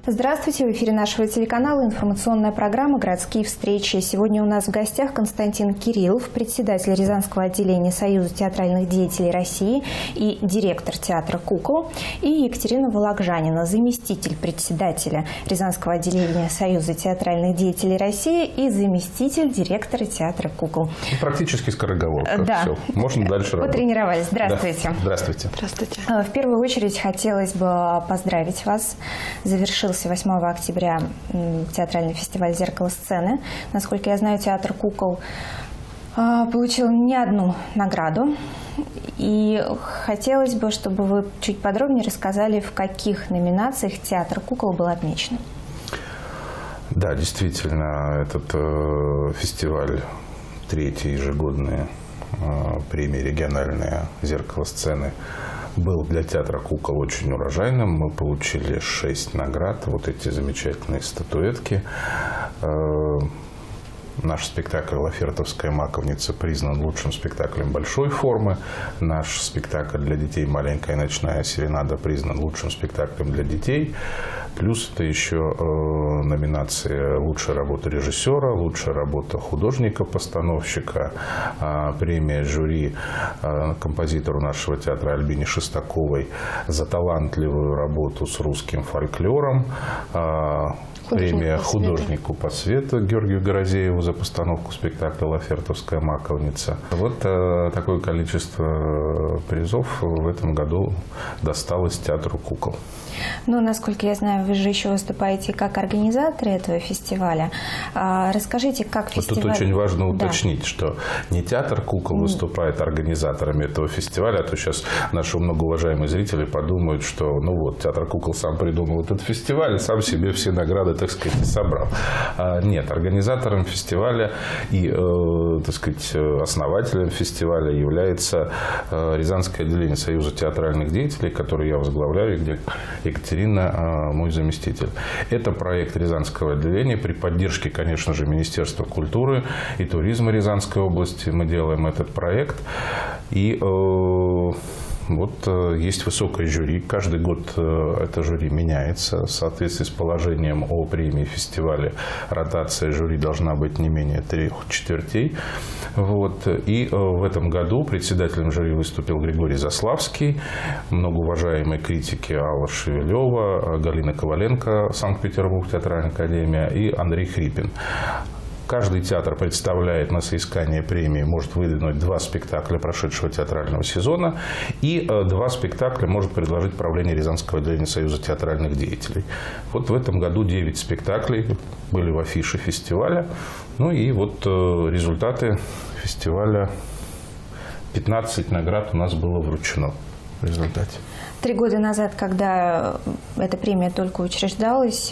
Здравствуйте! В эфире нашего телеканала информационная программа «Городские встречи». Сегодня у нас в гостях Константин Кириллов, председатель Рязанского отделения Союза театральных деятелей России и директор театра «Кукол», и Екатерина Вологжанина, заместитель председателя Рязанского отделения Союза театральных деятелей России и заместитель директора театра «Кукол». Практически скороговорка. Да. Все. Можно дальше работать. Потренировались. Здравствуйте. Да. Здравствуйте. Здравствуйте. В первую очередь хотелось бы поздравить вас. Завершился 8 октября театральный фестиваль «Зеркало сцены». Насколько я знаю, театр «Кукол» получил не одну награду. И хотелось бы, чтобы вы чуть подробнее рассказали, в каких номинациях театр «Кукол» был отмечен. Да, действительно, этот фестиваль, третья ежегодная премия региональная «Зеркало сцены», был для театра «Кукол» очень урожайным. Мы получили 6 наград, вот эти замечательные статуэтки. Наш спектакль «Лафертовская маковница» признан лучшим спектаклем большой формы. Наш спектакль для детей «Маленькая ночная серенада» признан лучшим спектаклем для детей. Плюс это еще номинация «Лучшая работа режиссера», «Лучшая работа художника-постановщика», премия жюри композитору нашего театра Альбине Шестаковой за талантливую работу с русским фольклором. Премия художнику по свету Георгию Горозееву за постановку спектакля «Лафертовская маковница». Вот такое количество призов в этом году досталось театру «Кукол». Ну, насколько я знаю, вы же еще выступаете как организаторы этого фестиваля. Расскажите, как фестиваль... Вот тут очень важно уточнить, что не театр «Кукол» выступает организаторами этого фестиваля, а то сейчас наши многоуважаемые зрители подумают, что ну вот, театр «Кукол» сам придумал этот фестиваль и сам себе все награды, так сказать, собрал. Нет, организатором фестиваля и, так сказать, основателем фестиваля является Рязанское отделение Союза театральных деятелей, который я возглавляю, где Екатерина, мой заместитель. Это проект Рязанского отделения при поддержке, конечно же, Министерства культуры и туризма Рязанской области. Мы делаем этот проект. И вот есть высокое жюри. Каждый год это жюри меняется. В соответствии с положением о премии фестиваля ротация жюри должна быть не менее 3/4. Вот. И в этом году председателем жюри выступил Григорий Заславский, многоуважаемые критики Алла Шевелева, Галина Коваленко, Санкт-Петербург, театральная академия, и Андрей Хрипин. Каждый театр представляет на соискание премии, может выдвинуть 2 спектакля прошедшего театрального сезона, и 2 спектакля может предложить правление Рязанского отделения Союза театральных деятелей. Вот в этом году 9 спектаклей были в афише фестиваля. Ну и вот результаты фестиваля. 15 наград у нас было вручено в результате. 3 года назад, когда эта премия только учреждалась,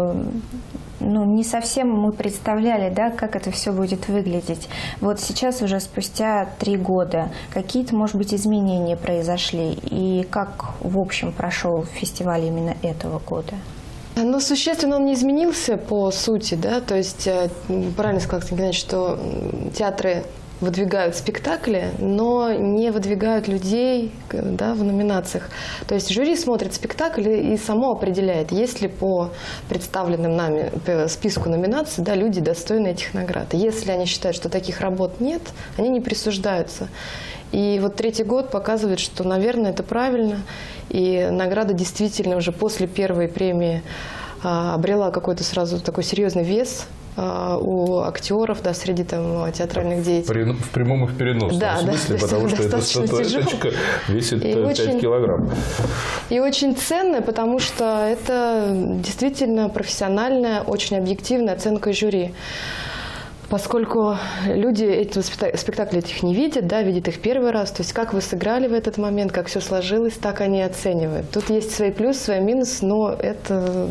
ну, не совсем мы представляли, да, как это все будет выглядеть. Вот сейчас, уже спустя 3 года, какие-то, может быть, изменения произошли? И как, в общем, прошел фестиваль именно этого года? Ну, существенно он не изменился по сути, да, то есть, правильно сказал Константин Геннадьевич, что театры выдвигают спектакли, но не выдвигают людей, да, в номинациях. То есть жюри смотрит спектакль и само определяет, есть ли по представленным нами списку номинаций, да, люди достойны этих наград. Если они считают, что таких работ нет, они не присуждаются. И вот 3-й год показывает, что, наверное, это правильно. И награда действительно уже после первой премии обрела какой-то сразу такой серьезный вес у актеров, да, среди там театральных деятелей. В прямом и в переносном смысле, да, потому что эта статуэточка весит 5 килограмм. И очень ценная, потому что это действительно профессиональная, очень объективная оценка жюри. Поскольку люди эти спектакли этих не видят, да, видят их первый раз, то есть как вы сыграли в этот момент, как все сложилось, так они оценивают. Тут есть свои плюсы, свои минусы, но это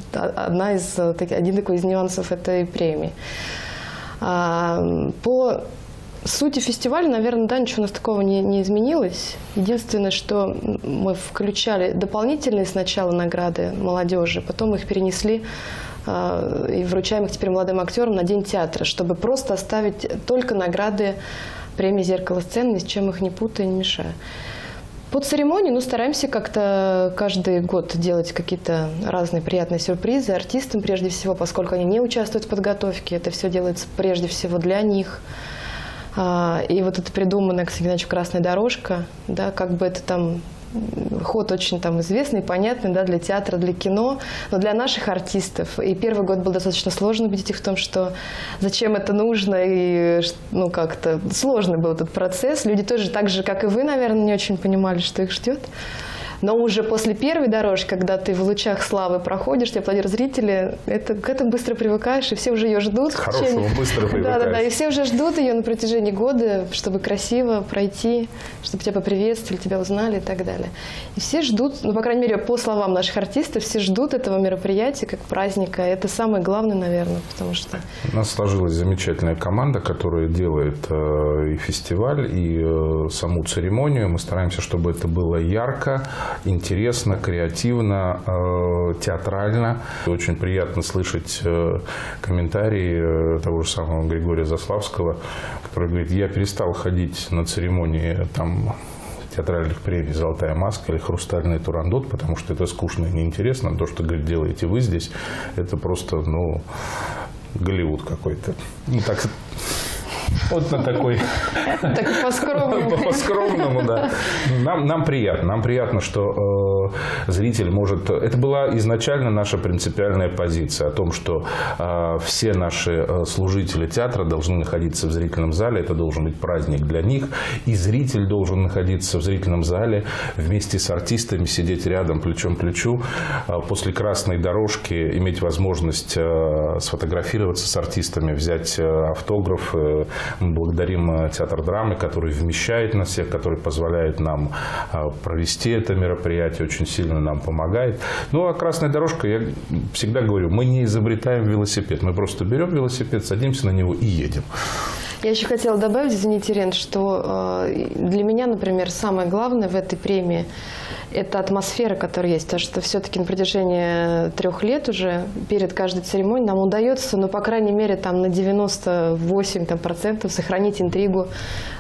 один такой из нюансов этой премии. По сути фестиваля, наверное, да, ничего у нас такого не изменилось. Единственное, что мы включали дополнительные сначала награды молодежи, потом их перенесли и вручаем их теперь молодым актерам на День театра, чтобы просто оставить только награды премии «Зеркало сцены», ни с чем их не путая, не мешая. По церемонии, стараемся как-то каждый год делать какие-то разные приятные сюрпризы артистам, прежде всего, поскольку они не участвуют в подготовке, это все делается прежде всего для них. И вот это придуманная, кстати, Геннадьевич, красная дорожка, да, как бы это там ход очень там известный, понятный, да, для театра, для кино, но для наших артистов. И первый год был достаточно сложно убедить их в том, что зачем это нужно, и как-то сложный был этот процесс. Люди тоже так же, как и вы, наверное, не очень понимали, что их ждет. Но уже после первой дорожки, когда ты в лучах славы проходишь, тебе аплодируют зрители, к этому быстро привыкаешь, и все уже ее ждут. К хорошему быстро привыкаешь. Да, и все уже ждут ее на протяжении года, чтобы красиво пройти, чтобы тебя поприветствовали, тебя узнали и так далее. И все ждут, по крайней мере, по словам наших артистов, все ждут этого мероприятия как праздника. Это самое главное, наверное, потому что... У нас сложилась замечательная команда, которая делает и фестиваль, и саму церемонию. Мы стараемся, чтобы это было ярко, интересно, креативно, театрально. Очень приятно слышать комментарии того же самого Григория Заславского, который говорит: я перестал ходить на церемонии театральных премий «Золотая маска» или «Хрустальный турандот», потому что это скучно и неинтересно. То, что, говорит, делаете вы здесь, это просто, Голливуд какой-то. Вот на такой... Так по-скромному. По-скромному, да. Нам приятно, что зритель может... Это была изначально наша принципиальная позиция о том, что все наши служители театра должны находиться в зрительном зале. Это должен быть праздник для них. И зритель должен находиться в зрительном зале вместе с артистами, сидеть рядом, плечом к плечу. После красной дорожки иметь возможность сфотографироваться с артистами, взять автограф. Мы благодарим театр драмы, который вмещает нас всех, который позволяет нам провести это мероприятие, очень сильно нам помогает. А красная дорожка, я всегда говорю, мы не изобретаем велосипед, мы просто берем велосипед, садимся на него и едем. Я еще хотела добавить, извините, Ирен, что для меня, например, самое главное в этой премии – это атмосфера, которая есть. Потому что все-таки на протяжении 3 лет уже перед каждой церемонией нам удается, по крайней мере, там, на 98% сохранить интригу,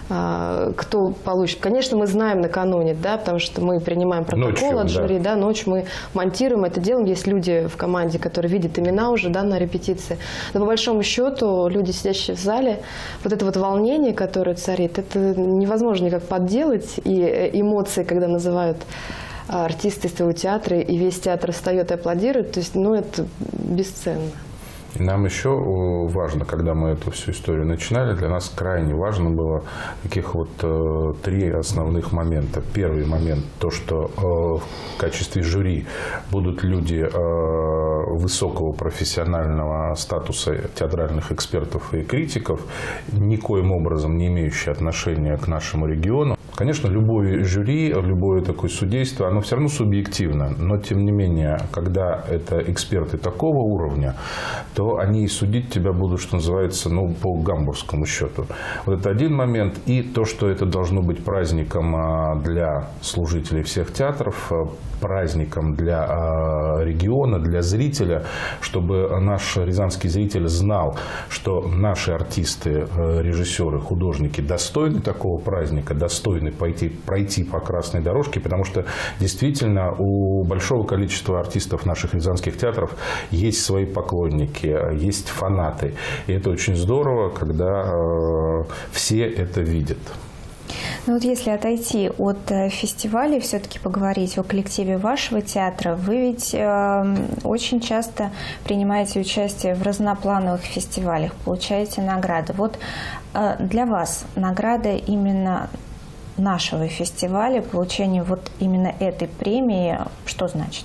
кто получит. Конечно, мы знаем накануне, да, потому что мы принимаем протокол от жюри, да, ночью мы монтируем это делаем. Есть люди в команде, которые видят имена уже, да, на репетиции. Но по большому счету люди, сидящие в зале, вот это вот волнение, которое царит, это невозможно никак подделать. И эмоции, когда называют артисты из твоего театра, и весь театр встает и аплодирует, то есть, это бесценно. И нам еще важно, когда мы эту всю историю начинали, для нас крайне важно было таких 3 основных момента. Первый момент – то, что в качестве жюри будут люди высокого профессионального статуса театральных экспертов и критиков, никоим образом не имеющие отношения к нашему региону. Конечно, любое жюри, любое такое судейство, оно все равно субъективно, но тем не менее, когда это эксперты такого уровня, то они и судить тебя будут, что называется, по гамбургскому счету. Вот это один момент. И то, что это должно быть праздником для служителей всех театров, праздником для региона, для зрителя, чтобы наш рязанский зритель знал, что наши артисты, режиссеры, художники достойны такого праздника, достойны пройти по красной дорожке, потому что действительно у большого количества артистов наших рязанских театров есть свои поклонники, есть фанаты. И это очень здорово, когда все это видят. Если отойти от фестиваля, все-таки поговорить о коллективе вашего театра, вы ведь очень часто принимаете участие в разноплановых фестивалях, получаете награды. Для вас награда именно нашего фестиваля, получение именно этой премии, что значит?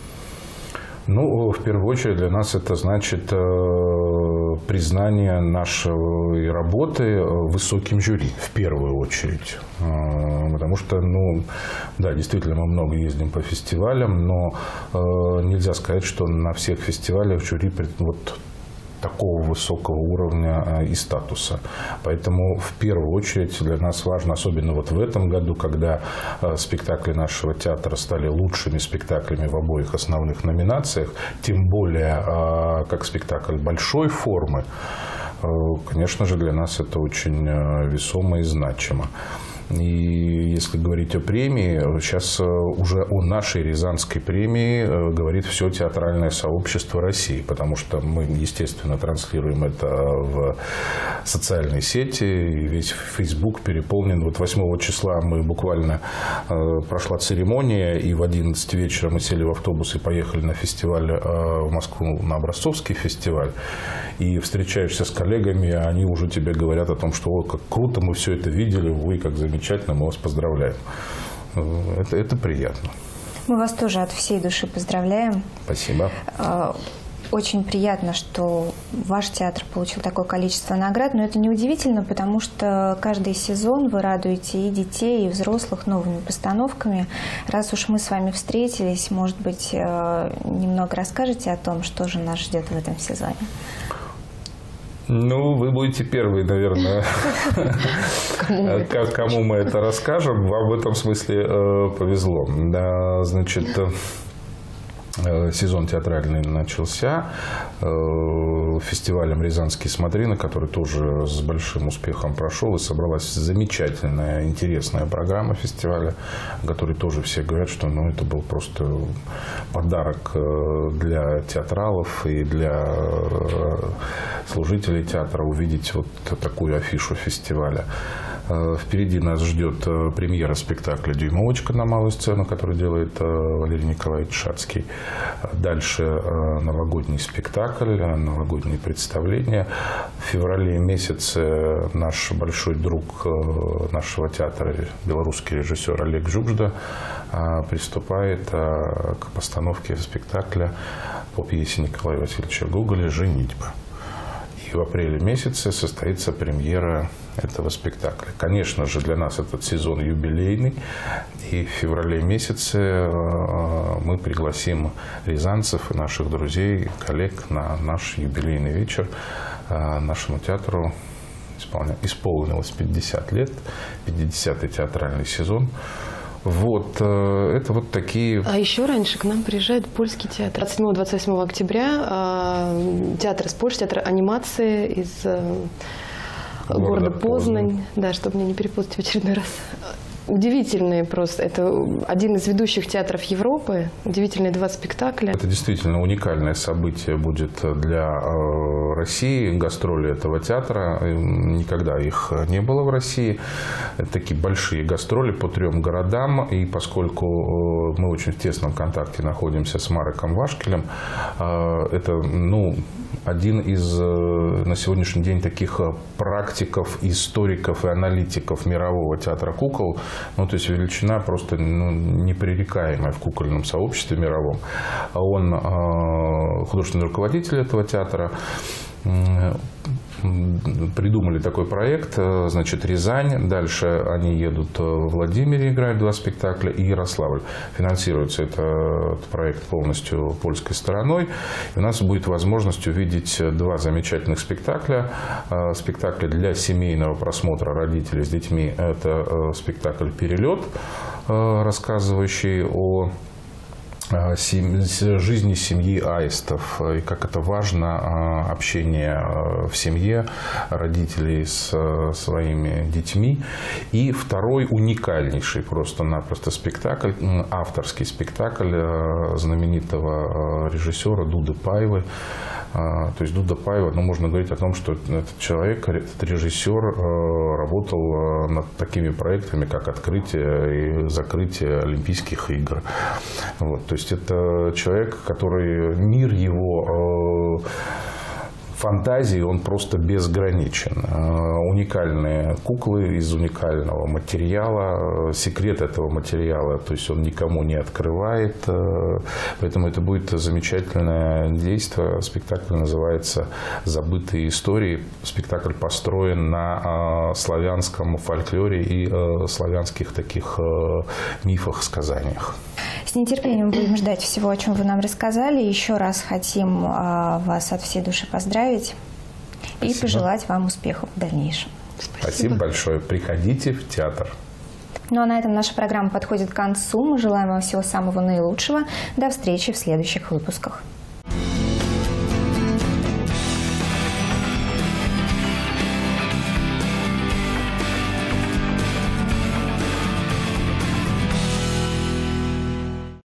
В первую очередь для нас это значит признание нашей работы высоким жюри, в первую очередь. Потому что, да, действительно, мы много ездим по фестивалям, но нельзя сказать, что на всех фестивалях жюри такого высокого уровня и статуса. Поэтому в первую очередь для нас важно, особенно в этом году, когда спектакли нашего театра стали лучшими спектаклями в обоих основных номинациях, тем более как спектакль большой формы, конечно же, для нас это очень весомо и значимо. И если говорить о премии, сейчас уже о нашей Рязанской премии говорит все театральное сообщество России, потому что мы, естественно, транслируем это в социальные сети, и весь Facebook переполнен. Вот 8 числа мы буквально прошла церемония, и в 11 вечера мы сели в автобус и поехали на фестиваль в Москву, на Образцовский фестиваль. И встречаешься с коллегами, они уже тебе говорят о том, что о, как круто мы все это видели, ой, как замечательно, мы вас поздравляем. Это приятно. Мы вас тоже от всей души поздравляем. Спасибо. Очень приятно, что ваш театр получил такое количество наград, но это неудивительно, потому что каждый сезон вы радуете и детей, и взрослых новыми постановками. Раз уж мы с вами встретились, может быть, немного расскажете о том, что же нас ждет в этом сезоне? Ну, вы будете первые, наверное, кому мы это расскажем. Вам в этом смысле повезло. Значит, сезон театральный начался фестивалем «Рязанские смотрины», который тоже с большим успехом прошел, и собралась замечательная, интересная программа фестиваля, о которой тоже все говорят, что это был просто подарок для театралов и для служителей театра увидеть вот такую афишу фестиваля. Впереди нас ждет премьера спектакля «Дюймовочка» на малую сцену, который делает Валерий Николаевич Шацкий. Дальше новогодний спектакль, новогодние представления. В феврале месяце наш большой друг нашего театра, белорусский режиссер Олег Жужда, приступает к постановке спектакля по пьесе Николая Васильевича Гоголя «Женитьба». И в апреле месяце состоится премьера этого спектакля. Конечно же, для нас этот сезон юбилейный. И в феврале месяце мы пригласим рязанцев и наших друзей, коллег на наш юбилейный вечер. Нашему театру исполнилось 50 лет, 50-й театральный сезон. Вот, это вот такие... А еще раньше к нам приезжает польский театр. 27-28 октября театр из Польши, театр анимации из города Познань. Да, чтобы мне не перепутать в очередной раз. Удивительные просто. Это один из ведущих театров Европы. Удивительные 2 спектакля. Это действительно уникальное событие будет для России. Гастроли этого театра. Никогда их не было в России. Это такие большие гастроли по 3 городам. И поскольку мы очень в тесном контакте находимся с Мареком Вашкелем, это, один из на сегодняшний день таких практиков, историков и аналитиков мирового театра кукол. То есть величина просто непререкаемая в кукольном сообществе мировом. Он художественный руководитель этого театра. Придумали такой проект, значит, Рязань, дальше они едут в Владимире, играют 2 спектакля, и Ярославль. Финансируется этот проект полностью польской стороной. И у нас будет возможность увидеть 2 замечательных спектакля. Спектакли для семейного просмотра родителей с детьми. Это спектакль «Перелет», рассказывающий о жизни семьи аистов, и как это важно общение в семье родителей с своими детьми. И второй уникальнейший просто-напросто спектакль, авторский спектакль знаменитого режиссера Дуды Паевой. То есть Дуда Паева, можно говорить о том, что этот человек, этот режиссер работал над такими проектами, как открытие и закрытие Олимпийских игр. Вот, то есть это человек, который мир его фантазии, он просто безграничен. Уникальные куклы из уникального материала. Секрет этого материала, то есть он никому не открывает. Поэтому это будет замечательное действие. Спектакль называется «Забытые истории». Спектакль построен на славянском фольклоре и славянских таких мифах, сказаниях. С нетерпением будем ждать всего, о чем вы нам рассказали. Еще раз хотим вас от всей души поздравить. Спасибо. И пожелать вам успехов в дальнейшем. Спасибо большое. Приходите в театр. Ну а на этом наша программа подходит к концу. Мы желаем вам всего самого наилучшего. До встречи в следующих выпусках.